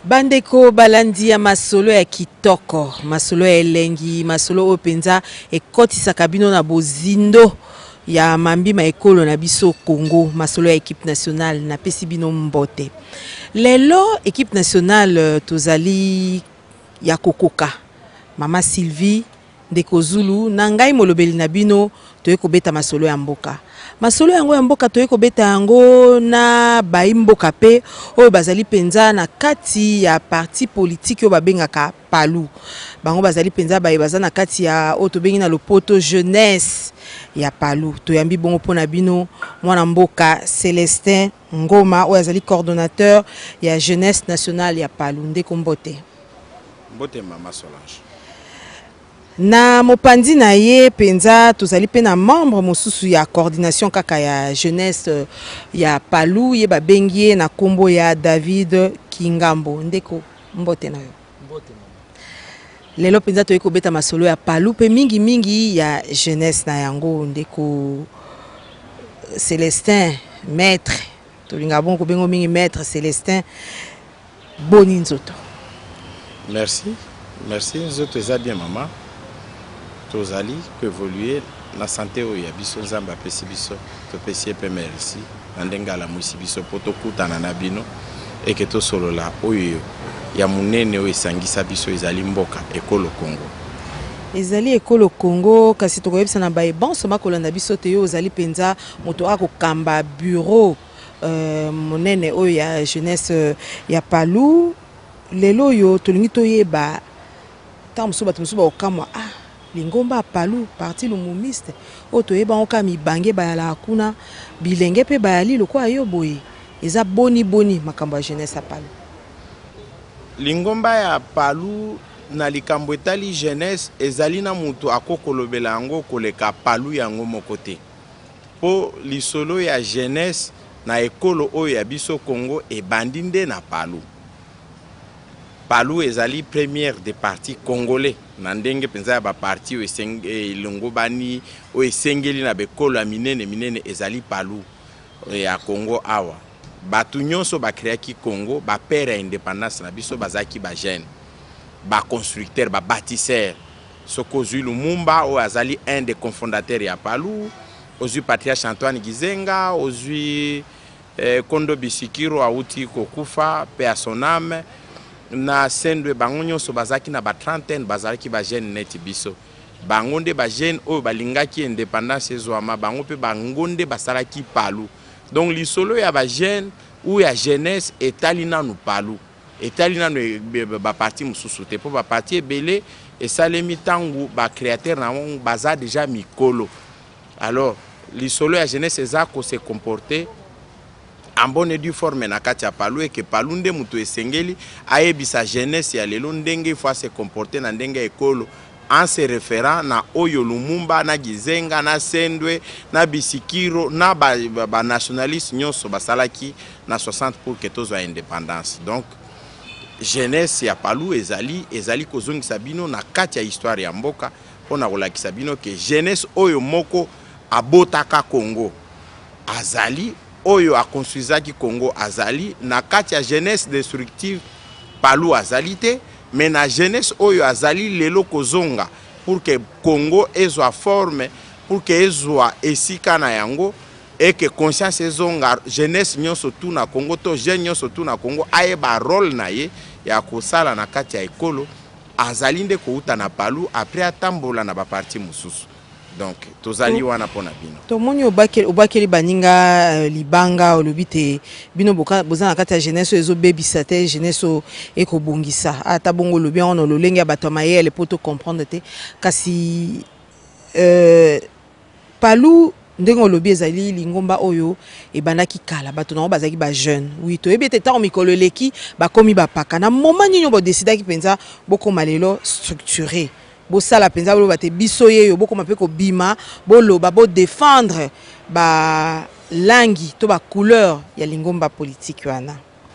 Bandeko balandi ya masolo ya kitoko, masolo ya elengi, masolo openza ekotisa kabino na bozindo ya mambima ekolo na biso Congo, masolo ya équipe nationale na pesi bino mbote. Lelo équipe nationale tozali ya kokoka. Mama Sylvie Ndeko Zulu na ngai molobeli na bino toyeko beta masolo ya mboka. Masolo yango ya mboka toyeko beta yango na baimboka pe oyo bazali penza na kati ya parti politique oyo babengaka PALU. Bango bazali penza baza na kati ya oyo tobengi na lopoto jeunesse ya PALU. Toyambi bongo pona bino mwana mboka Célestin Ngoma oyo azali coordonnateur ya jeunesse nationale ya PALU. Ndeko mbote. Mbote Mama Solange. Na mopandi na ye penza tozali pe na membre mosusu ya coordination kaka ya jeunesse ya PALU ye babengi na kombo ya David Kingambo. Ndeko mbote na yo. Mbote mama. Lelo penza toyeko beta masolo ya PALU pe mingi ya jeunesse na yango. Ndeko Célestin maître tolinga bon ko bengo mingi maître Célestin boni nzoto. Merci nzoto eza bien mama. Tozali que évoluer la santé au yabiso nzamba pesi biso to pesi pe merci andenga la musi biso poto kutana na bino et que to solo la oyo ya munene o esangisa biso ezali mboka ekolo Congo. Ezali ekolo Congo kasi tokoyebisa na bae bon soma kolanda biso te yo ozali penza moto akokamba bureau monene oyo ya jeunesse ya PALU lelo yo tolingi toyeba tamuso bato musuba okamwa Lingomba PALU parti lumumiste oto yeba oka mibange bayala kuna bilenge pe bayali lokwa yo boye eza boni makambo ya jeunesse ya PALU. Lingomba ya PALU na likambo etali jeunesse ezali na mutu akokolobela yango koleka PALU yango mokote po lisolo ya jeunesse na ekolo oyo ya biso Congo ebandi nde na PALU. PALU ezali première des partis congolais nandenge penza ya ba parti o elongo bani o esengeli na bekolo minene ezali PALU ya Congo awa batu nyonso ba créaki Congo ba père ya indépendance na biso bazaki ba jeune ba constructeur ba bâtisseur soko zui Lumumba o azali un des cofondateurs ya PALU ozui patriarche Antoine Gizenga ozui Kondo Bisikiro auti kokufa pe à son âme na sendwe bango nyonso bazaki na ba trentaine bazaki ba jeune neti biso bangonde ba jeune oyo balingaki indépendance ezwama bango pe bangonde basalaki PALU donc lisolo ya ba jeune ou ya jeunesse etali nanu PALU etali nanu ba parti mususu te po ba parti ebele esalemi tangu ba créateur na baza déjà mikolo alors lisolo ya jeunesse ezako se comporter en bonne et due forme na kati ya PALU et que PALU nde mutu esengeli ayebisa jeunesse ya lelo ndenge faut se comporter na ndenge ekolo en se référant na oyo Lumumba na Gizenga na Sendwe na Bisikiro na ba nationaliste nyonso basalaki na 60 pour que tozo indépendance. Donc jeunesse ya PALU ezali kozongisa bino na kati ya histoire ya mboka pona kolakisa bino ke jeunesse oyo moko abotaka Congo azali oyo akonstruisaki Congo azali na kati ya jeunesse destructive PALU azali te mais na jeunesse oyo azali lelo kozonga pour que Congo ezwa forme pour que ezwa esika na yango et que conscience ezonga jeunesse nyonso tout na Congo to jeune nyonso tout na Congo ayeba rôle na ye ya kosala na kati ya ekolo azali nde kouta na PALU après atambola na ba parti mususu. Donc tozali wana pona bino to moni obakeli baninga libanga olobite bino boza na kati ya jeunesse ezo bebisa te jeunesse ekobongisa ata bongo lobi on lolenge bato mayele poto comprendre te kasi PALU ndenge olobi ezali lingomba oyo ebandaki kala bato nango bazaki ba jeune oui to ebete ta mikolo leki bakomi bapaka na moment nyonyo bo décidaki penza bokoma lelo structuré bosala penza bolo bate biso yeyo bokoma pe ko bima boloba bo défendre ba langi to ba couleur ya lingomba politique wana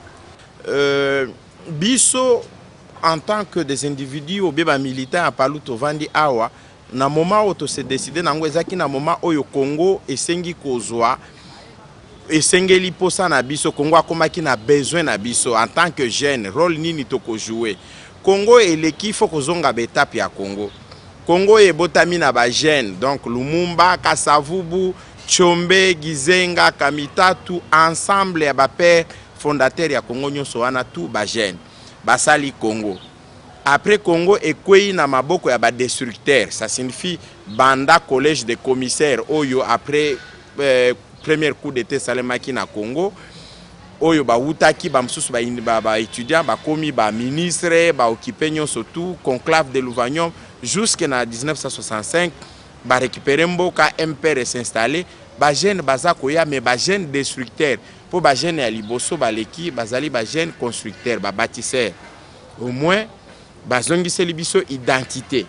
biso en tant que des individus ou bien militaires à PALU to vandi awa na moment où to se décider nango ezaki na moment oyo Congo esengi kozwa esengeli posa na biso Congo akomaki na besoin na biso en tant que jeune rôle nini toko jouer Congo eleki faut kozonga betape ya Congo ebotami na ba jeune donc Lumumba Kasavubu Tshombe Gizenga Kamitatu ensemble ya ba père fondateur ya Congo nyonso wana tout ba jeune basali Congo. Après Congo ekwei na maboko ya ba destructeur, ça signifie banda collège de commissaires oyo après premier coup d'état salemaki na Congo oyo ba wutaki ba msusu ba étudiant ba komi ba ministre ba occupé nyonso tout conclave de Louvagnon jusqu'à 1965 ba récupérer mboka MPR s'installer ba jeune baza koya mais ba jeune destructeur pour ba jeune ya liboso baleki bazali ba jeune constructeur ba bâtisseur au moins bazongiseli biso identité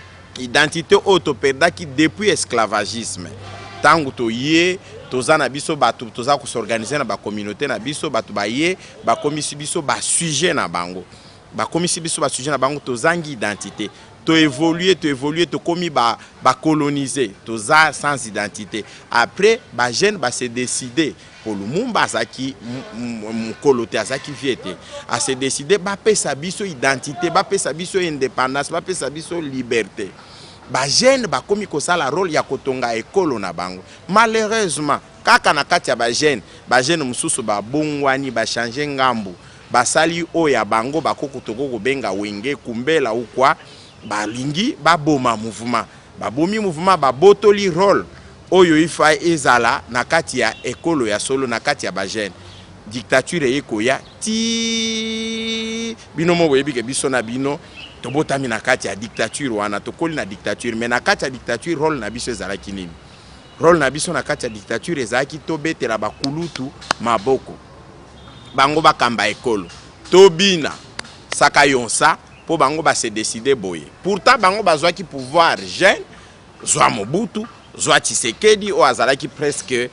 autoperdaki depuis esclavagisme tangu toye toza na biso batu toza ko s'organiser na ba communauté na biso batu baye ba komisi biso ba sujet na bango tozangi identité to évoluer to komi ba coloniser toza sans identité après ba jeune ba se décider pour Lumumba azaki mukolote azaki viete a se décider ba pesa biso identité ba pesa biso indépendance ba pesa biso liberté ba jeune ba komi ko sala rôle ya kotonga ekolo na bango malheureusement kaka na kati ya ba jeune mususu ba bongwani ba changer ngambu basali o ya bango bakoko toko benga wenge kumbela ou quoi balingi baboma mouvement babomi mouvement babotoli rôle oyo ifa ezala na kati ya ekolo ya solo na kati ya ba jeune dictature ekoya ti bino mo boyebi ke biso na bino tobotami na kati ya dictature wana tokoli na dictature mais na kati ya dictature rôle na biso ezalaki nini rôle na biso na kati ya dictature ezalaki tobetela bakulutu maboko bango bakamba ekolo tobina sakayonsa po bango ba se décider boye pourtant bango bazwaki pouvoir jeune zwa Mobutu zwa Tshisekedi o azalaki presque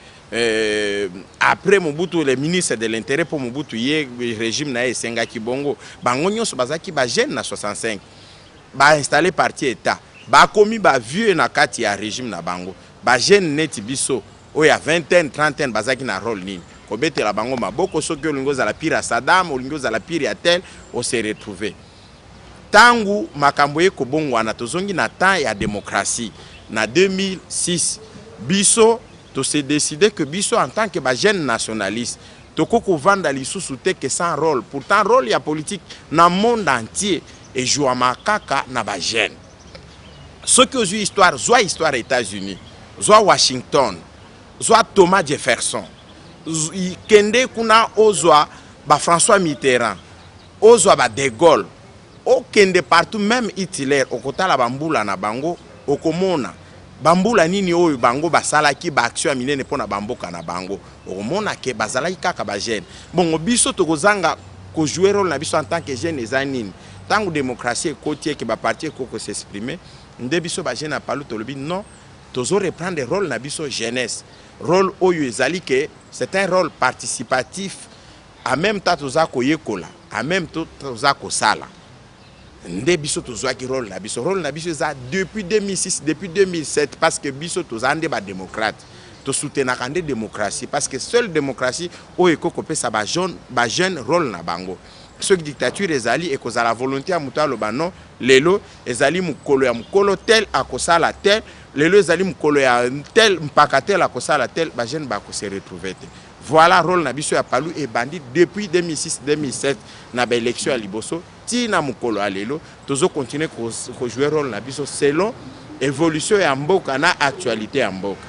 après Mobutu le ministre de l'intérêt pour Mobutu ye régime na esengaki bongo bango nyonso bazaki ba jeune na 65 ba installer parti état ba komi ba vieux na kati ya régime na bango ba jeune neti biso o ya vingtaine trentaine bazaki na rôle nini kobetela bango maboko soki olingo za la pire à Saddam olingo za la pire à tel on se retrouver tangu makambo eko bongo wana tozongi na temps ya démocratie na 2006 biso to se décider que biso en tant que ba jeune nationaliste tokoko vanda lisusu te que sans rôle pourtant rôle ya politique na monde entier et joua makaka na ba jeune ceux qui ont eu histoire États-Unis soit Washington soit Thomas Jefferson kende kuna ozwa ba François Mitterrand ozwa ba De Gaulle okende partout même Hitler okotala bambula na bango okomona bambula nini oyo bango basalaki ba action ya minene pona bamboka na bango okomona ke bazalaki kaka ba jeune bongo biso tokozanga ko jouer rôle na biso en tant que jeune ezanini tangu démocratie ekotie ke ba parti ekoko s'exprimer nde biso ba jeune apalu tolobi non tozo reprendre rôle na biso jeunesse rôle oyo ezali ke c'est un rôle participatif en même temps toza koyekola en même temps toza kosala nde biso tozwaki rôle na biso eza depuis 2006 depuis 2007 parce que biso toza nde ba démocrate to soutenaka nde démocratie parce que seule démocratie oyo ekokopesa ba jeune rôle na bango soki dictature ezali ekozala volonté ya moto aloba non lelo ezali mukolo ya mukolo tel akosala tel lelo ezali mukolo ya tel mpaka tel akosala tel ba jeune ba ko se retrouver te voilà rôle na biso ya palu et bandit depuis 2006-2007 na ba élection ya liboso ti na mukolo alelo tozo continuer ko jouer rôle na biso selon évolution ya mboka na actualité ya mboka.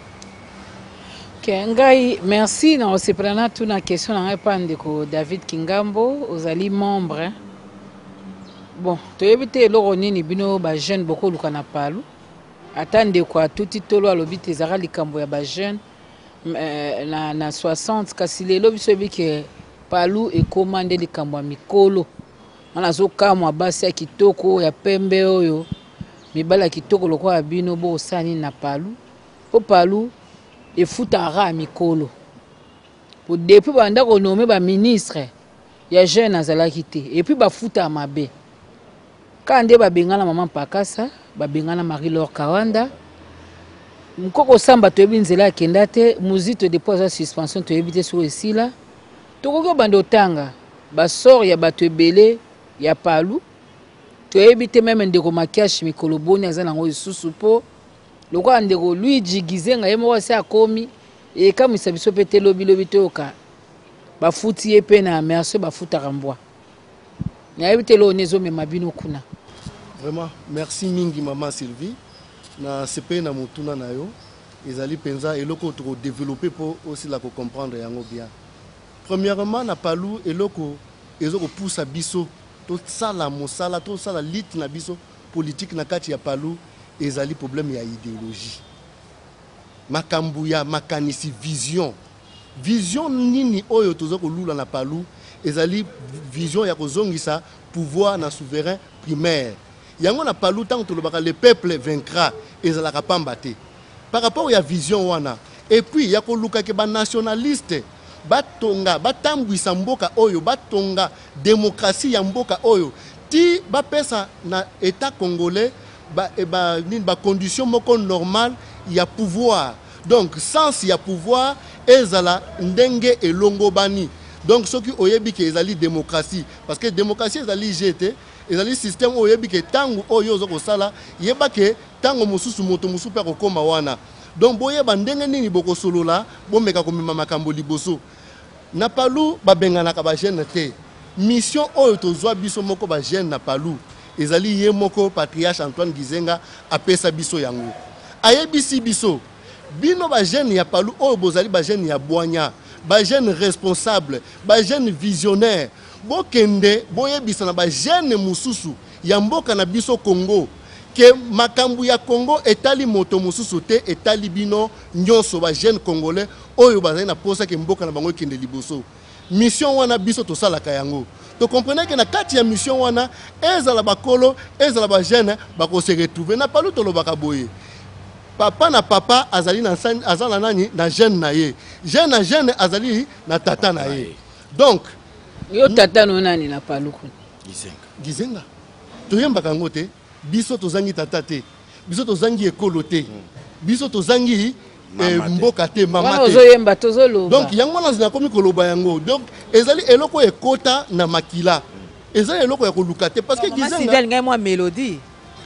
Ngai merci na osepelana tout na question na répondre ko David Kingambo ozali membre bon toyebite eloko nini bino ba jeune boko luka na palu atande kwa tuti tolo alobi te zara likambo ya ba jeune na 60 kasi lelo biso bike palu e commande likambo ya mikolo ana zokamwa basi ya kitoko ya pembe oyo mibala kitoko lokwa ya bino bo osani na palu po palu et foutara mikolo pour depuis banda ko nommer ba ministre ya jeune azalaki te et puis ba futa mabe quand nde ba bengana maman Pakasa ba bengana Marie-Laure Kawanda mukoko samba toyebi nzela akenda te muzito depuis sa suspension toyebi te so esila tokoki obanda otanga basor ya bato ebele ya palu toyebi te meme ndeko makiashi mikolo boni aza nango lisusu mpo lokola ndeko Luigi Gizenga ye moko asi akomi ekamwisa biso mpe te lobilobi toyoka bafuti ye mpe na merci bafutaka mbwa nayebi te loo nezomema bino kuna. Vraiment merci mingi maman Sylvie na sepe na motuna na yo ezali penza eloko to développer pour aussi la comprendre yango bien. Premièrement na palu eloko ezoko poussa biso to sala mosala to sala lit na biso politique na kati ya palu ezali problème ya idéologie. Makambu ya makanisi vision nini oyo tozoko lula na palu ezali vision ya kozongisa pouvoir na souverain primaire. Yango na palu tant que le peuple vaincra ezalaka pamba te. Par rapport à vision wana et puis ya ko luka ke ba nationaliste batonga batambwisa mboka oyo batonga démocratie ya mboka oyo ti ba pesa na état congolais ba condition moko normal ya pouvoir. Donc sans ya pouvoir ezala ndenge elongo bani. Donc ce qui oyebi ke ezali démocratie parce que démocratie ezali jeté ezali système oyebi ke tangu oyo zoko sala yeba ke tango mususu moto mususu pe kokoma wana. Donc boyeba ndenge nini boko solola bomeka komema makambo liboso na palu babengana ka ba jeune te mission oyo tozwa biso moko ba jeune na palu ezali ye moko patriarche Antoine Gizenga apesa biso yango ayebisi biso bino ba jeune ya palu oyo bozali ba jeune ya boanya ba jeune responsable ba jeune visionnaire bokende boyebisa na ba jeune mususu ya mboka na biso Congo ke makambu ya Congo etali moto mususu te etali bino nyonso ba jeune congolais oyo bazali na posa ke mboka na bango kende liboso mission wana biso to sala ka yango to comprenez que na kati ya mission wana ezala bakolo ezala ba jeune bako se retrouver na palu to lobaka boye papa na papa azali na azala nani na jeune na ye jeune na jeune azali na tata na ye donc yo tata no nani na palu kuna Gizenga toyemba kango te biso tozangi tata te biso tozangi ekolo te biso tozangi mboka te mama te donc yango na zina komi koloba yango donc ezali eloko ekota na makila ezali eloko ya koluka te parce que Gizenga ngai moi mélodie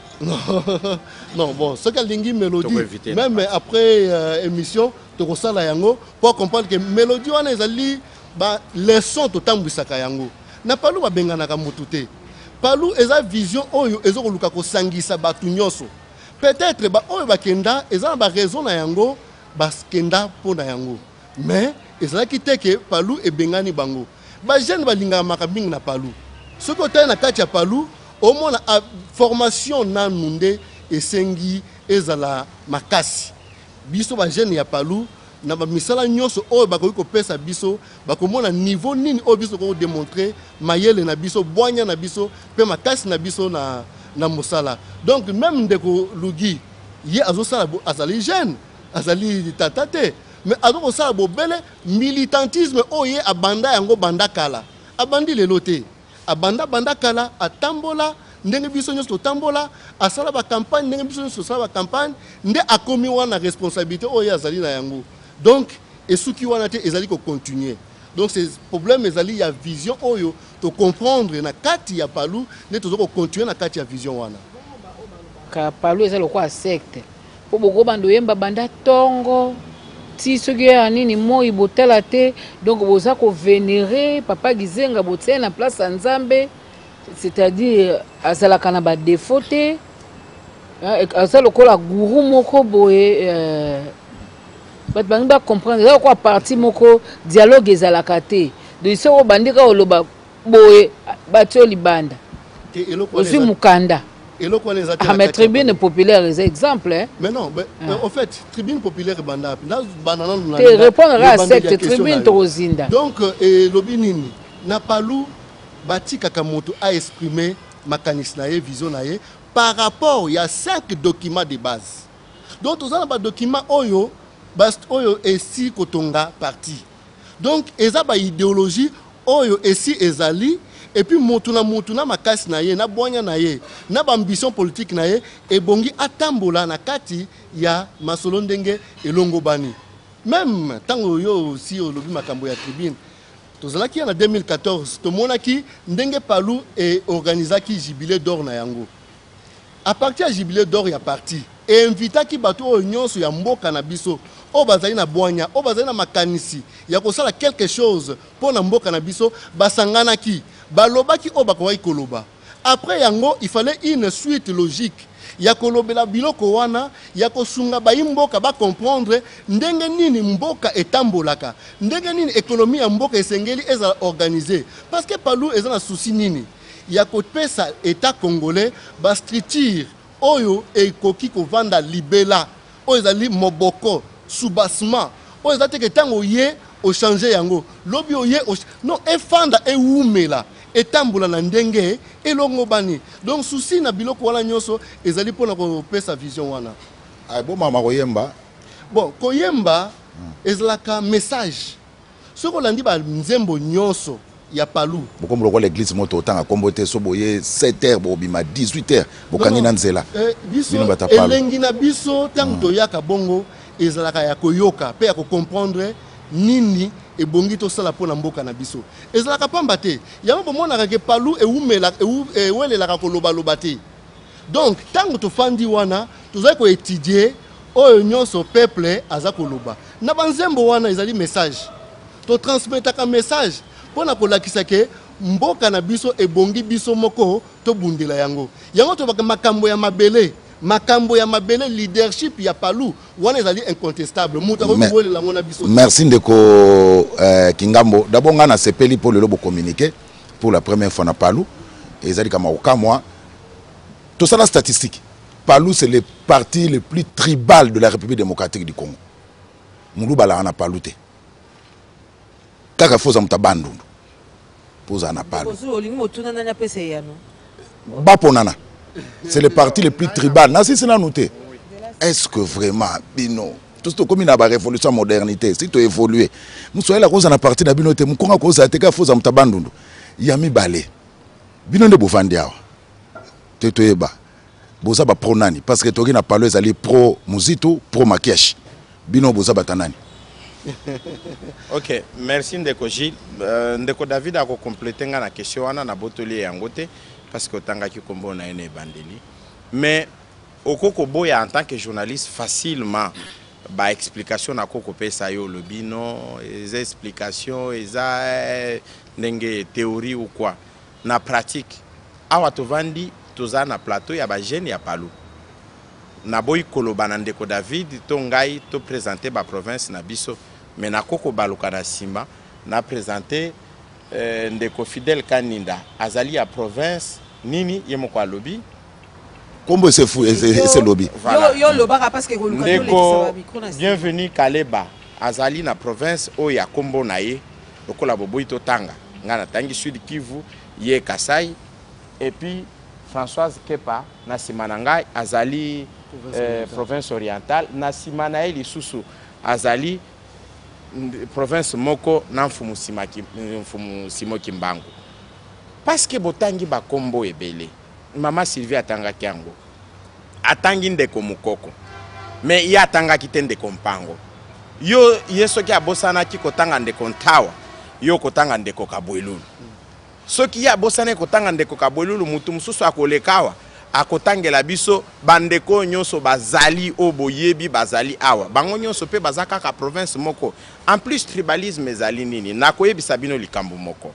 non bon ce qu'elle dingi mélodie même après émission to kosala yango pour comprendre que mélodie wana ezali ba leçon to tambwisaka yango na palu ba bengana ka mutu te palu eza vision oyo ezoko luka ko sangisa batu nyoso peut-être ba oyo bakenda eza ba raison na yango baskenda pona yango mais ezala kiteke palu e bengani bango ba jeune balinga makabing na palu ce côté na kati ya palu au moins la formation na nunde esengi ezala makasi biso ba jeune ya palu na ba misala nyonso oyo bakoki kopesa biso bakomona niveau nini oyo biso ko démontrer mayele na biso boanya na biso pe makasi na biso na mosala donc même ndeko Lugi ye azosala azali jeune azali tata te mais azoko sala bobele militantisme oyo abanda yango banda kala abandi lelo te abanda kala atambola ndenge biso nyonso tambola asala ba campagne ndenge biso nyonso sala ba campagne nde akomi wana responsabilité oyo azali na yango donc esuki wana te ezali ko continuer donc c'est problème ezali ya vision oyo to comprendre na kati ya palu ne tozo ko continuer na kati ya vision wana ka palu ezali kwa secte po boko bando yemba banda tongo ti soki ya nini moi botala te donc boza ko vénérer papa Gizenga botia na place ya Nzambe c'est-à-dire azalaka na ba défaut te azala kola guru moko boye bat bangi ba comprendre là quoi parti moko dialogue ezalaka te de so bandika oloba boye batio libanda aussi mukanda eloko les à ma tribune populaire les exemples hein? Mais non en fait tribune populaire banda là banana te répondre à cette tribune tozinda donc lobi nini na palu batika kamoto a exprimer makanisi na ye vision na ye par rapport il y a 5 documents de base donc tous ba document oyo bast oyo esi kotonga parti donc eza ba idéologie oyo esi ezali et puis motuna makasi na ye na bonya na ye na ambition politique na ye ebongi atambola na kati ya masolo ndenge elongo bani. Même tango yo aussi olobi makambo ya tribune tozalaki en 2014 tomonaki ndenge Palu et organisaki jubilé d'or na yango. À partir du jubilé d'or ya parti et invitaki bato o nyonso ya mboka na biso o bazali na boanya o bazali na makanisi ya kosala quelque chose pour na mboka na biso basanganaki balobaki o bakoki koloba. Après yango il fallait une suite logique ya kolobela biloko wana ya kosunga baimboka ba comprendre ndenge nini mboka etambolaka ndenge nini économie ya mboka esengeli eza organisée parce que Palu eza na souci nini ya kopesa état congolais ba structure oyo ekoki kovanda libela oyo ezali moboko soubassement oyo ezate ke tango ye o changer yango lobi oye non efanda eumela etambola na ndenge elongo bani. Donc souci na biloko wana nyonso ezali pona ko pesa vision wana. Ay bo mama koyemba. Bon, koyemba ezalaka message. Soko landi ba nzembo nyonso ya Palu. Bokombo ko l'église moto otanga kombote so boye 7h bo bima 18h bokangi na nzela. Biso elengi na biso tango toyaka bongo ezalaka ya koyoka pe ya ko comprendre nini et bongi to sala pona mboka na biso ezalaka pamba te yango bomona ke Palu eumela ewelelaka koloba loba te. Donc tango tofandi wana tozali ko étudier oyo nyonso peuple aza koloba na banzembo wana ezali message to transmetaka message pona kolakisa ke mboka na biso ebongi biso moko to bundela yango to baka makambo ya mabele leadership ya Palu wana ezali incontestable muta ko bolela ngona biso. Merci ndeko Kingambo. D'abord ngana sepeli pour le lobo communiquer pour la première fois na Palu ezali kama okamwa tout ça la statistique. Palu c'est le parti le plus tribal de la République démocratique du Congo. Mundu bala na Palu te. Kaka foza mutabandu. Poza na Palu. Baponana. C'est le parti le plus tribal. Est-ce que vraiment, Bino, tout ce comme il y a une révolution modernité, si tu évolues, nous sommes là cause na parti na Bino te mukonga cause ateka foza mutabandundu. Yami balé. Bino ne bofandia. Tetoyeba. Boza ba pro nani parce que toki na Palu ezali pro Muzito, pro Makesh. Bino boza batanani. Ok, merci Ndeko Gilles. Ndeko David a complété la question wana na botoli yangote. Parce que tanga ki kombo na ene bandeli mais okoko boya en tant que journaliste facilement ba explication na koko pesa yo le bino les explications eza ndenge théorie ou quoi na pratique awa tovandi toza na plateau ya ba jeune ya Palu na boy koloba na Ndeko David to ngai to présenter ba province na biso mais na koko baluka na simba na présenter Ndeko Fidel Kaninda azali ya province nini yemo kwa lobby kombo c'est fou c'est lobby voilà. Yo lobaka parce que Ndeko bienvenue Kaleba azali na province o ya kombo na ye lokola boboyi to tanga ngana tangi Sud Kivu ye Kasai et puis Françoise Kepa na simananga azali province orientale na simana ye lisusu azali province moko na mfumu simo kimbangu parce que botangi ba kombo ebele mama Sylvie atanga kiango atangi Ndeko Mukoko mais ya atanga kitende kompango yo yeso ki abosana ki kotanga Ndeko Ntawa yo kotanga Ndeko Kabwelulu soki ya abosana kotanga Ndeko Kabwelulu mutu mususu akolekawa akotangela biso bandeko nyonso bazali oboyebi bazali awa bango nyonso pe bazaka ka province moko en plus tribalisme ezali nini nakoyebisa bino likambo moko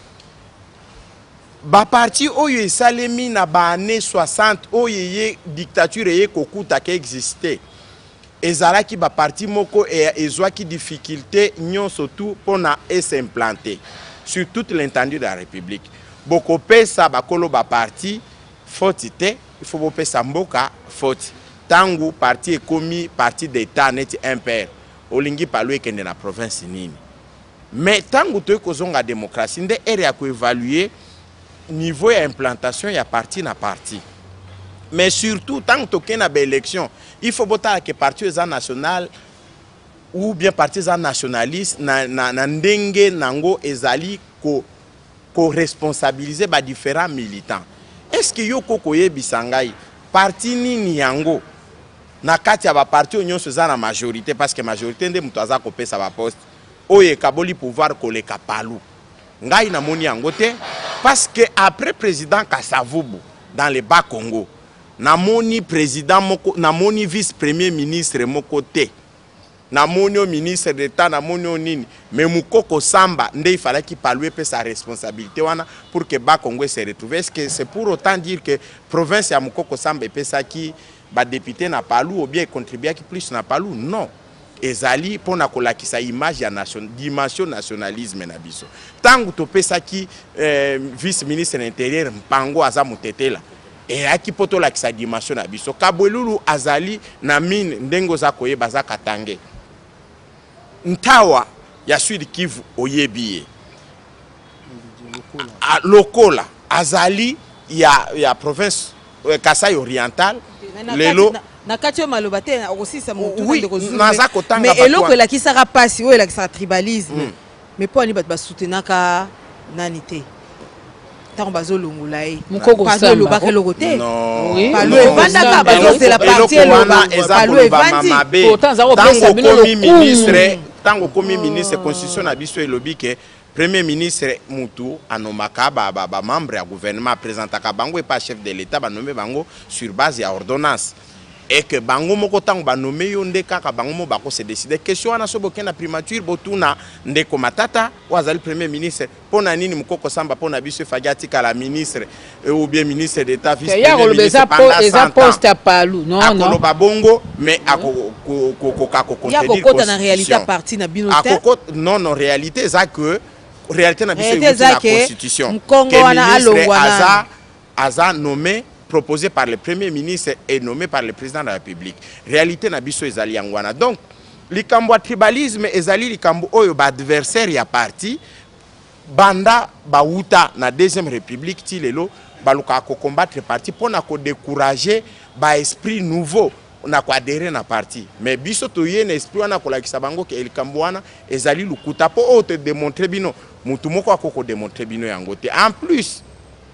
ba parti oyo esalemi na ba année 60 oyo ye dictature ye kokuta ke exister ezalaki ba parti moko ezwaki difficulté nyonso tout pona s'implanter sur toute l'étendue de la République boko pesa bakolo ba parti faute, il faut que Samboka faute. Tangu parti ekomi parti d'état net impair. Olingi Palu ekende na province nini. Mais tangu to ekozonga démocratie nde ere ya ko évaluer niveau ya implantation ya parti na parti. Mais surtout tangu to kena ba élection, il faut bota que parti eza national ou bien parti eza nationaliste na ndenge nango ezali ko responsabiliser ba différents militants. Est-ce que yo koko yebisa ngai parti nini yango na kati ya ba parti nyonso za na majorité, parce que majorité nde mutu aza kopesa ba poste oye kaboli pouvoir koleka palu ngai na moni yango te, parce que après président Kasavubu dans le bas Congo na moni président moko, na moni vice premier ministre moko te, na moni au ministre d'État, na moni au nini, mais Mukoko Samba nde il fallait qu'il palue sa responsabilité wana pour que bas Congo se retrouve. Est-ce que c'est pour autant dire que province ya Mukoko Samba pesa qui ba député na palu ou bien contribuer qui plus na palu? Non. Ezali pour na kolakisa image ya dimension nationalisme na biso. Tangu to pesa qui vice ministre de l'Intérieur Mpango aza mutetela et aki poto lakisa dimension na biso. Kabwelulu azali na mine ndengo za koye baza katange. Ntawa ya Sud Kivu oyebiye. Lokola azali ya province Kasai oriental lelo na kati maloba te osisa mutu oui, naza kotanga mais eloko la kisaka pasi oyo la kisaka tribalisme mais po ani bat ba soutenaka nani te tango bazolongola ye Mukoko Samba lo bakelo te oui palo evandaka bazo la partie eloba palo evandi pourtant za opesa bino ministre tango komi ministre constitution na biso elobi ke premier ministre mutu anomaka ba membre ya gouvernement présentaka bango et pas chef de l'état ba nommé bango sur base ya ordonnance et que bango moko tango ba nommé yo nde kaka bango mo bako se décider question ana so bokena primature botuna ndeko matata wazali premier ministre pona nini Mukoko Samba pona biso fagati kala ministre ou bien ministre d'état vice premier ministre pendant poste à palu non non akoloba bongo mais ako ya kokota na réalité parti na bino te non non réalité ça que réalité na biso la constitution Mkongo wana alongwana aza nommé proposé par le premier ministre et nommé par le président de la République. Réalité na biso ezali yangwana. Donc likambo tribalisme ezali likambo oyo ba adversaire ya parti banda bauta na deuxième république ti lelo baluka ko combattre parti pona ko décourager ba esprit nouveau na ko adhérer na parti. Mais biso to yene esprit wana ko lakisa bango ke likambo wana ezali lukuta po o te démontrer bino mutu moko akoko démontrer bino yango te. En plus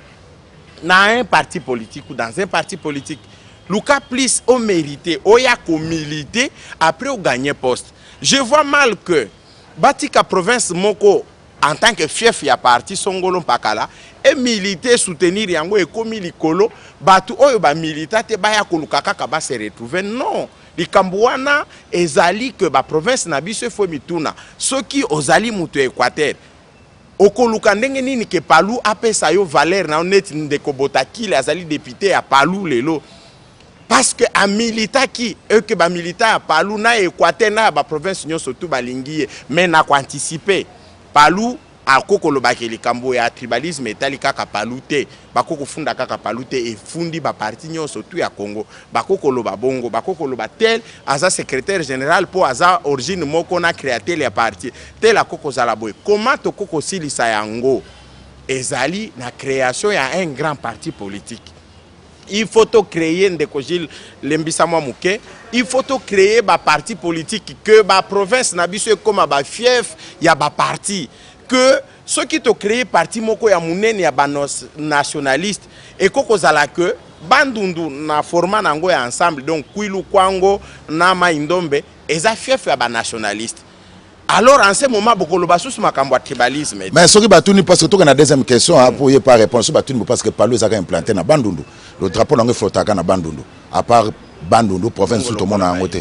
dans un parti politique ou dans un parti politique, Luka plus au mérité, au ya ko milité, après au gagner poste. Je vois mal que Batika province Moko, en tant que fief ya parti Songolo Pakala, et militer, soutenir yango et komi likolo, batu oyo ba milita te ba ya ko lukaka kaba se retrouver. Non. Likambouana ezali que ba province na biso fo mituna. Ceux qui ozali mutu Équateur. Okoluka ndenge nini ke palu apesa yo valeur na net ndeko botakile azali député ya palu lelo parce que a milita ki que ba milita ya palu na Équateur na ba province nyonso tout balingi mais na ko anticiper palu akokolo bakeli kambo ya tribalisme etali kaka palu te bakoko funda kaka palu te e fundi ba parti nyonso tout ya Congo bakokolo ba bongo bakokolo ba tel aza secrétaire général po aza origine moko na créateur ya parti tel akoko zala boy comment to koko silisa yango ezali na création ya un grand parti politique. Il faut to créer ndeko Gilles Lembisa Mwamuke, il faut to créer ba parti politique que ba province na biso comme ba fief ya ba parti que ceux qui ont créé parti moko ya munene ya banos nationaliste et koko zala que bandundu na format nango ya ensemble donc Kwilu Kwango na Maindombe eza fief ya ba nationaliste. Alors en ce moment beaucoup le basus makambo tribalisme. Mais ce qui batuni parce que toi na deuxième question pour y pas réponse batuni parce que Palu ezaka implanté na Bandundu. Le drapeau nango flotaka na Bandundu. À part Bandundu province tout le monde na ngote.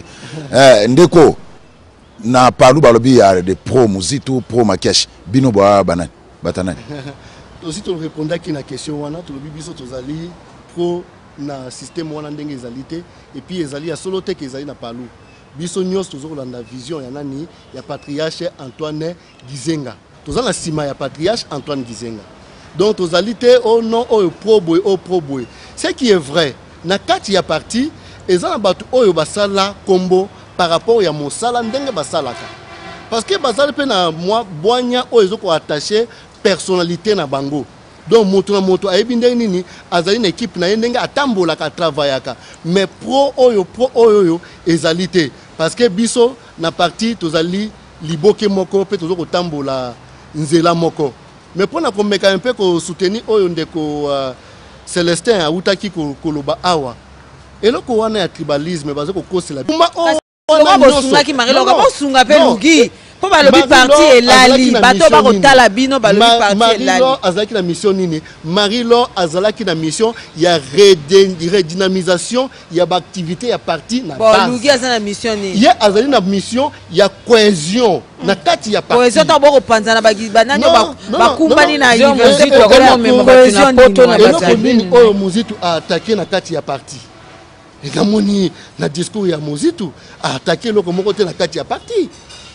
Ndeko na Palu balobi ya de pro Muzitu pro Makesh bino ba banani batanani. Aussi tu répondais qui na question wana tu lobi biso tozali pro na système wana ndenge ezalité et puis ezali ya solo te ke ezali na Palu. Biso nyos tozolanda vision ya nani ya patriarche Antoine Gizenga. Tozala sima ya patriarche Antoine Gizenga. Donc tozalité au nom au pro boy. Ce qui est vrai, na kati ya parti ezala batu oyo basala combo par rapport ya mosala ndenge basalaka. Parce que basala pe na moi boanya oyo ezoko attaché personnalité na bango. Donc moto ayebi ndenge nini azali na équipe na ndenge atambolaka travaillaka mais pro oyo ezalité parce que biso na parti tozali liboke moko pe tozoko tambola nzela moko Mais pour nous mettre un peu soutenir Oyondeko Célestin a outaki koloba awa. Et là qu'on a un tribalisme parce que cause la. Sunga ki marilo ka sunga pe lugi. Po ba lobi parti elali bato ba kotala bino ba lobi parti elali. Marilo azalaki na mission nini? Marilo azalaki na mission ya redynamisation ya ba activité ya parti na base. Bon lugi azana mission nini? Ye azali na mission ya cohésion na kati ya parti. Cohésion ta boko panza na banani ba kumbani na université ko même cohésion poto na bazali. Oyo Muzitu a attaqué na kati ya parti. Et dans mon discours ya Muzitu a attaqué le côté na kati ya parti.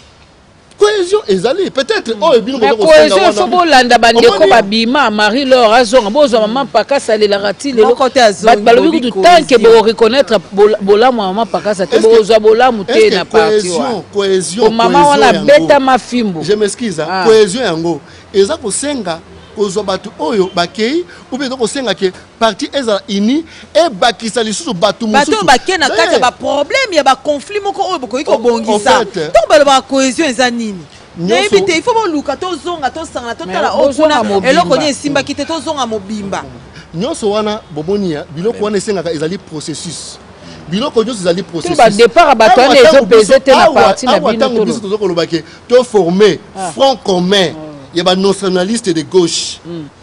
Cohésion ezali peut-être oh bino ko cohésion faut bolanda bandeko babima Marie Laure azonga bozo maman pakasa le larati le balobi du temps que bo reconnaître bola maman pakasa te bozo bola muté na parti wa cohésion maman wana beta mafimbo je m'excuse cohésion yango eza ko senga kozo batu oyo bakei ou bien ko senga ke parti eza ini e bakisa lisusu batu mususu bato bakena kati ba problème ya ba conflit moko oyo boko iko bongisa to ba ba cohésion eza nini nebite il faut bon luka to zonga to sanga to tala okuna eloko ni simba kite to zonga mobimba nyonso wana bobonia biloko wana senga ezali processus biloko nyonso ezali processus ba départ bato wana ezo peser te na parti na bino to ko lobake to former front commun il y a des nationalistes de gauche.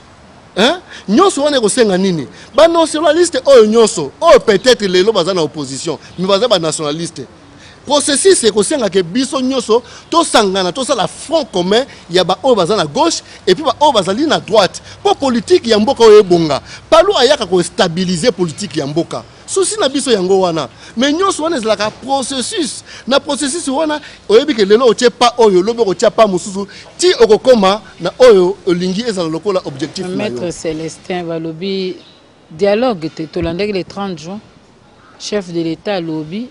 Hein? Nyonso wana ko senga nini? Ba nationaliste oyo nyonso, oyo peut-être lelo baza na opposition, mais baza ba nationaliste. Processus c'est ko senga ke biso nyonso to sangana to sala front commun, ya ba oyo baza na gauche et puis ba oyo bazali na droite. Pour politique ya mboka oyo bonga. Palu ayaka ko stabiliser politique ya mboka. Souci na biso yango wana. Mais nyonso wana ezalaka processus. Na processus wana oyebi ke lelo otie pa oyo lobe otie pa mususu ti okokoma na oyo olingi ezala lokola objectif na yo. Maître Célestin Balobi dialogue te tolandaki le 30 juin chef de l'état lobby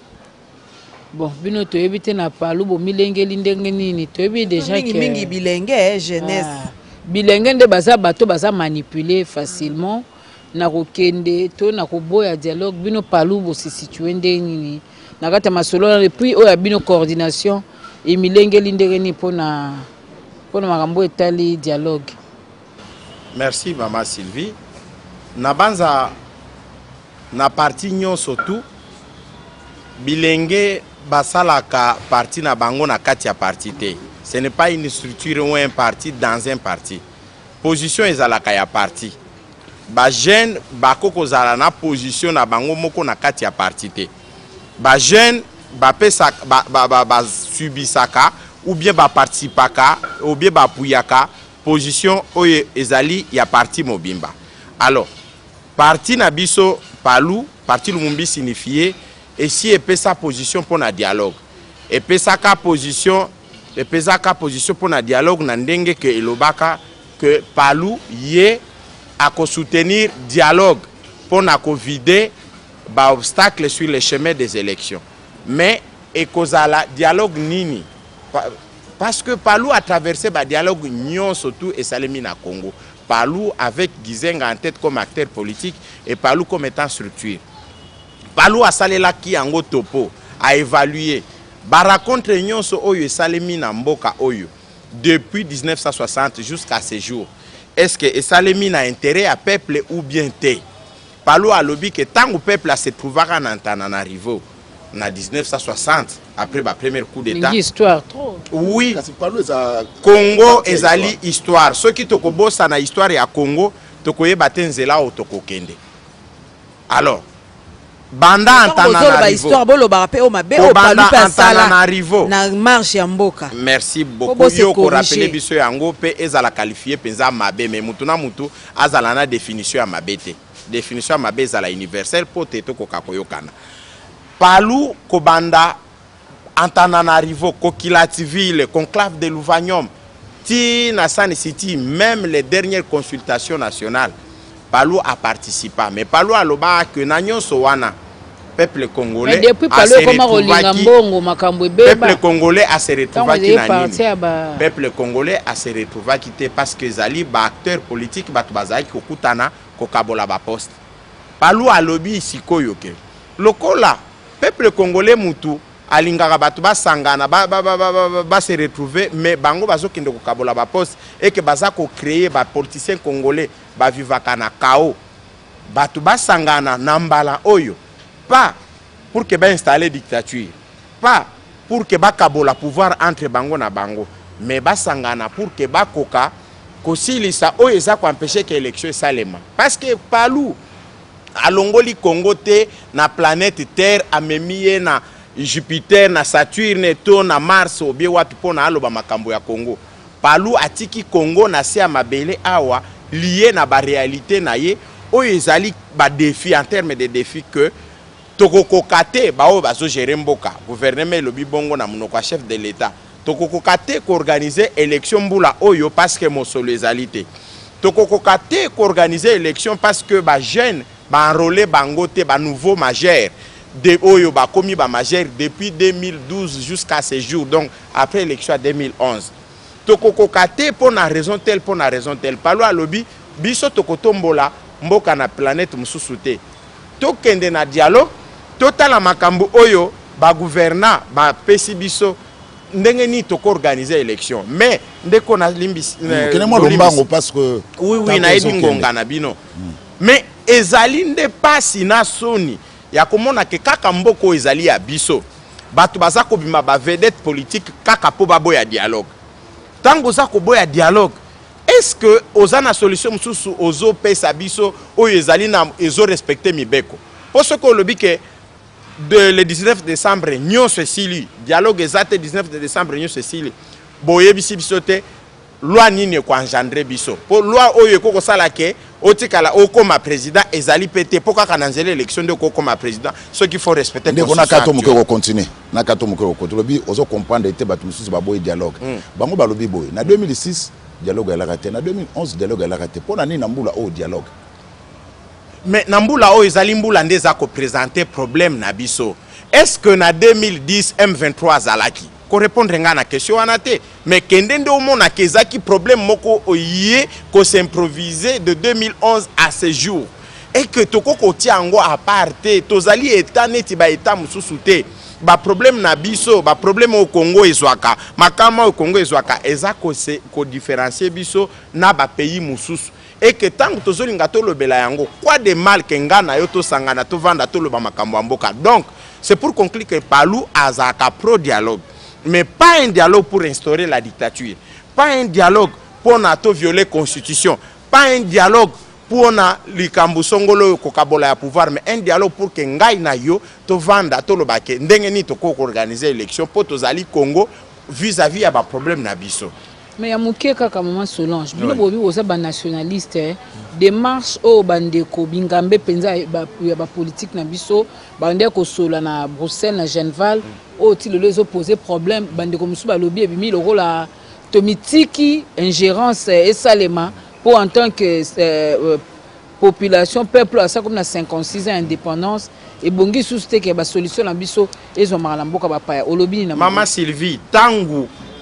bon bino toyebi te na palu bo milengeli ndenge nini toyebi déjà que mingi bilenge jeunesse bilenge nde baza bato baza manipuler facilement na kokende to na koboya dialogue bino palu bo se situer ndenge nini na kata masolo et puis oya bino coordination et milengeli ndenge ni pona makambo etali dialogue. Merci Maman Sylvie. Na banza na parti nyonso tu bilenge basalaka parti na bango na kati ya parti te. Ce n'est pas une structure ou un parti dans un parti. Position ezalaka ya parti. Ba jeune bakoko zala na position na bango moko na kati ya parti te. Ba jeune ba pesa ba subisaka ou bien ba participaka ou bien ba puyaka position oyo ezali ya parti mobimba. Alors parti na biso palu parti Lumumbi signifie et si epesa position pour na dialogue epesa ka position pour na dialogue na ndenge ke elobaka que palu ye à soutenir dialogue pour na vider ba obstacle sur le chemin des élections mais ekozala dialogue nini parce que palu a traversé ba dialogue nyon surtout et salemi na Congo palu avec Gizenga en tête comme acteur politique et palu comme étant structure palu a salela ki yango topo a évaluer ba raconte nyonso oyo salemi na mboka oyo depuis 1960 jusqu'à ce jour. Est-ce que Salemi a intérêt à peuple ou bien te? Palu a lobby que tant que le peuple se trouvera en Antananarivo en 1960 après le premier coup d'état. Histoire trop. Oui. Congo ezali histoire. Ceux qui toko bossa na histoire ya Congo toko yebatenzela o toko kende. Alors banda Antananarivo na marche ya mboka. Merci beaucoup. Yo ko rappeler biso yango pe ezala qualifier penza mabe mais mutu na mutu azala na définition ya mabete. Définition ya mabe ezala universelle pote to kokakoyokana. Palu ko banda Antananarivo Kokilativille conclave de Louvagnom ti na San City même les dernières consultations nationales Palu a participé, mais Palu a loba que nanyo sowana peuple congolais peuple congolais a se retrouvé peuple congolais a se retrouvé quitté parce que zali ba acteur politique batu bazali kokutana kokabola ba poste Palu a lobby sikoyo ke lokola peuple congolais mutu alingaka bato basangana ba se retrouver mais bango bazokende kokabola ba poste et que baza ko créer ba politiciens congolais ba vivaka na chaos bato basangana na mbala oyo pas pour que ba installer dictature pas pour que ba kabola pouvoir entre bango na bango mais basangana pour que ba koka kosilisa oyo eza ko empêcher que élection salema parce que Palou alongoli Congo te na planète Terre amemiye na Jupiter na Saturne to na Mars obie wapi pona aloba makambo ya Congo. Palou atiki Congo na se mabele awa lié na ba réalité na ye oyo ezali ba défi en termes de défi que tokokokate ba o bazo gérer mboka gouvernement lobi bongo na munoko chef de l'état tokokokate ko organiser élection mbula oyo parce que mosolo ezalité tokokokate ko organiser élection parce que ba jeune ba enrôler bangote ba nouveau majeur de oyo ba komi ba majeur depuis 2012 jusqu'à ce jour donc après l'élection à 2011 tokokokate pour na raison telle Palou alobi biso tokotombola mboka na planète mususu te tokende na dialogue totala makambo oyo ba gouverna ba pesi biso ndenge ni toko organiser élection mais ndeko na limbisi parce que oui na ebi ngonga na bino mais ezali nde pasi na soni ya komona ke kaka mboko ezali ya biso bato baza ko bima ba vedette politique kaka po baboya dialogue tango za ko boya dialogue est-ce que ozana solution mususu ozo pesa biso oyo ezali na ezo respecter mibeko pour ce que lobi ke le 19 décembre nyonso esili dialogue ezate 19 décembre nyonso esili boye biso te loi nini ko engendrer biso po loi oyo ko sala ke otikala okoma président ezali pété pourquoi kana nzela élection de okoma président ce qu'il faut respecter ndeko na kato moko continuer na kato moko lobi ozo comprendre te batu mususu ba boye dialogue bango ba lobi boye na 2006 dialogue la raté na 2011 dialogue la raté pona nini na mbula o dialogue mais Nambula o ezali mbula ndeza ko présenter problème na biso est-ce que na 2010 M23 zalaki ko répondre nga na question anate mais kendende o mona kezaki problème moko oye ko s'improviser de 2011 à ce jour et que toko ko tiango à parte tozali état neti ba état mususu te ba problème na biso ba problème au Congo ezwaka makama au Congo ezwaka eza ko différencier biso na ba pays mususu et que tant que tozolinga to lobela yango quoi de mal que ngana yo to sangana to vanda to loba makambo mboka donc c'est pour conclure que Palou azaka pro dialogue mais pas un dialogue pour instaurer la dictature pas un dialogue pour na to violer constitution pas un dialogue pour na likambo songolo ko kabola ya pouvoir mais un dialogue pour que ngai na yo to vanda to loba ke ndenge ni to ko organiser élection pour tozali Congo vis-à-vis ya ba problème na biso. Mais ya muke kaka maman Solange bino bobi oza ba nationaliste démarche o bandeko bingambe penza ba politique na biso bandeko sola na Bruxelles na Genval o ti le les opposer problème bandeko musu ba lobby ebimi loko la tomitiki ingérence et salema pour en tant que population peuple ça comme na 56 ans indépendance et bongi susté que ba solution na biso ezo mara mboka ba pa o lobby na Mama Sylvie tangu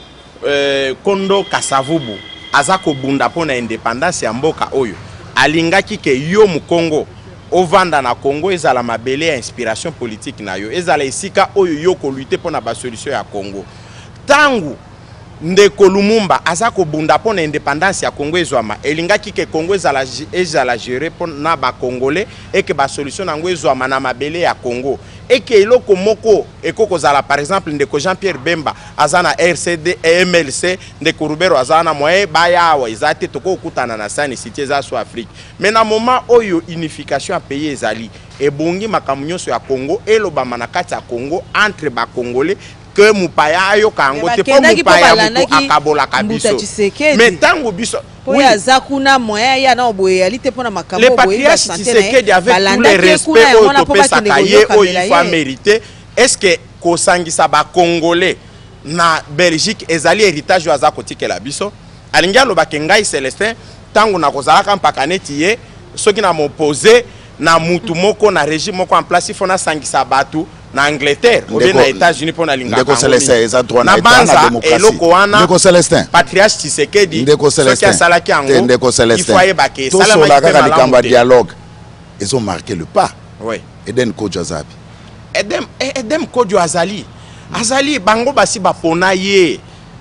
Kondo Kasavubu azako bunda pona indépendance ya mboka oyo alingaki ke yo mu Congo ovanda na Congo ezala mabele ya inspiration politique na yo ezala esika oyo yo ko lutter pona ba solution ya Congo tangu ndeko Lumumba azako bunda pona indépendance ya Congo ezwama elingaki ke Congo ezala gérer pona ba congolais et que ba solution nango ezwama na mabele ya Congo et que eloko moko ekoko zala par exemple ndeko Jean-Pierre Bemba azana RCD et MLC ndeko Rubero azana moye bayawa ezate toko kutana na sani cité za so Afrique mais na moment oyo unification a pays ezali ebongi makamunyoso ya Congo elobama na kati ya Congo entre ba congolais que mupaya ayo kango te po mupaya mutu akabola kabiso mais tango biso oui azakuna moya ya na oboye alite pona makambo boye ba santé avec tout le respect au topesa kaye o il faut mériter est-ce que ko sangisa ba congolais na Belgique ezali héritage wa zakotike la biso alingia lo bakengai Célestin tango na kozalaka mpaka neti ye soki na m'opposer na mutu moko na régime moko en place il faut na sangisa batu na Angleterre ou bien na États-Unis pour na linga ndeko Célestin eza droit na état na démocratie ndeko Célestin patriarche Tshisekedi ndeko Célestin salaki yango ndeko Célestin il faut yebake salama kaka likamba dialogue ils ont marqué le pas oui Eden Kodjo Azabi Edem Kodjo Azali azali bango basi bapona ye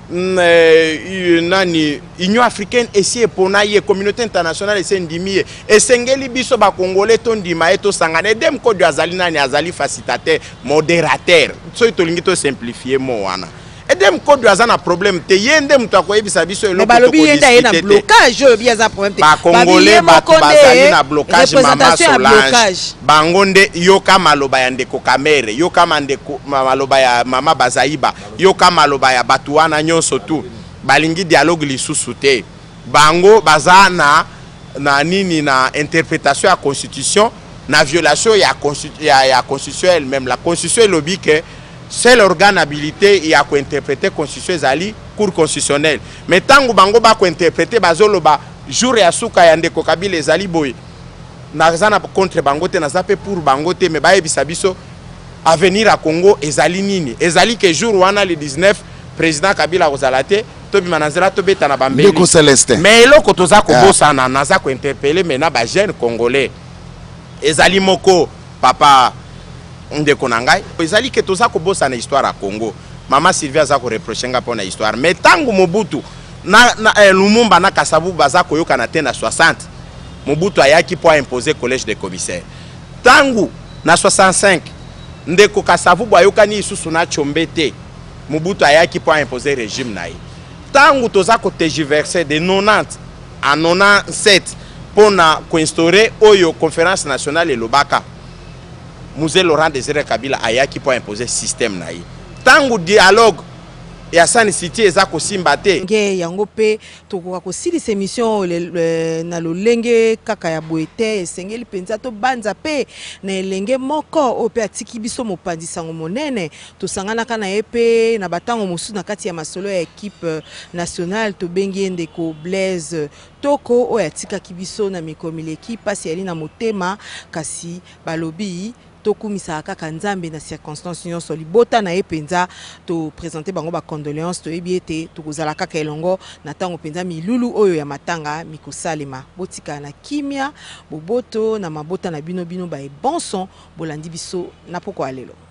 nani Union africaine esi epona ye communauté internationale esi ndimi ye esengeli biso ba congolais to ndima eto sangana edem ko do azali nani azali facilitateur modérateur so tolingi to simplifier mo wana edem ko do azana problème te yende mutu akoyebisa biso eloko to ko na blocage oyo biaza problème te ba congolais bato bazali na blocage mama Solange bangonde yoka maloba ya ndeko Kamere yoka mandeko maloba ya mama Bazaiba yoka maloba ya batu wana nyonso tu balingi dialogue lisusu te bango bazana na nini na interprétation ya constitution na violation ya constitution elle-même. La constitution lobby que c'est l'organe habilité et à interpréter constitution ezali cour constitutionnelle mais tango bango ba ko interpréter bazoloba jour ya suka ya ndeko Kabila ezali boy nazana contre bango te nazape pour bango te mais ba ebisa biso avenir à Congo ezali nini ezali que jour wana le 19 président Kabila ozalate to bimanazela to beta na bambeli mais eloko toza ko bosana naza ko interpeller maintenant ba jeune congolais ezali moko papa ndeko nangai ezali que toza ko bosana histoire à Congo mama Sylvia za ko reprocher nga pona histoire mais tangu Mobutu na Lumumba na Kasavu baza ko yoka na te na 60 Mobutu ayaki po imposer collège des commissaires tangu na 65 ndeko Kasavu bayoka ni isusu na chombete Mobutu ayaki po imposer régime na ye tangu toza ko tergiverser de 90 à 97 pona ko instaurer oyo conférence nationale et lobaka Mzee Laurent Désiré Kabila ayaki po imposer système na ye tangu dialogue ya San City eza ko simbate nge yango pe tokoka ko silisa émission na lolenge kaka ya boete esengeli penza to banza pe na elenge moko o pe atiki biso mopandi sango monene to sangana kana epe na batango mosu na kati ya masolo ya équipe nationale to bengi ndeko Blaise Toko o atika kibiso na mikomile équipe pasi ali na motema kasi balobi tokumisa kaka nzambe na circonstance nyonso libota na epenza to présenter bango ba condoléances to ebiete to kozala kaka elongo na tango penza milulu oyo ya matanga mikosalema botika na kimia boboto na mabota na bino ba bon son bolandi biso na poko alelo.